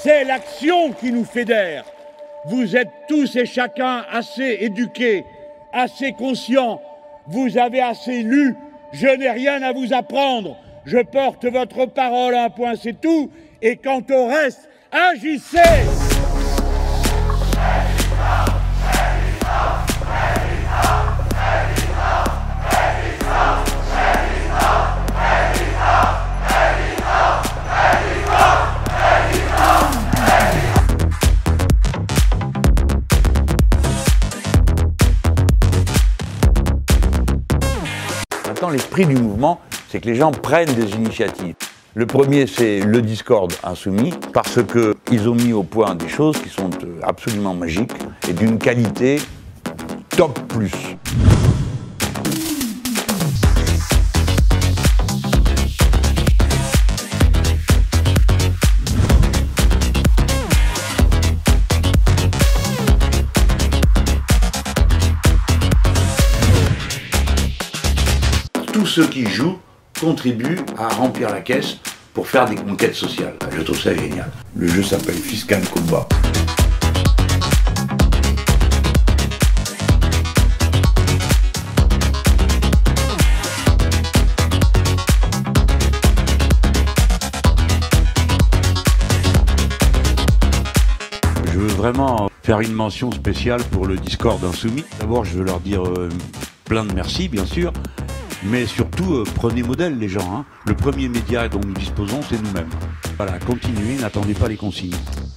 C'est l'action qui nous fédère. Vous êtes tous et chacun assez éduqués, assez conscients. Vous avez assez lu. Je n'ai rien à vous apprendre. Je porte votre parole à un point, c'est tout. Et quant au reste, agissez! Maintenant, l'esprit du mouvement, c'est que les gens prennent des initiatives. Le premier, c'est le Discord insoumis, parce qu'ils ont mis au point des choses qui sont absolument magiques et d'une qualité top plus. Tous ceux qui jouent contribuent à remplir la caisse pour faire des conquêtes sociales. Je trouve ça génial. Le jeu s'appelle Fiscal Combat. Je veux vraiment faire une mention spéciale pour le Discord insoumis. D'abord, je veux leur dire plein de merci, bien sûr. Mais surtout, prenez modèle les gens. Le premier média dont nous disposons, c'est nous-mêmes. Voilà, continuez, n'attendez pas les consignes.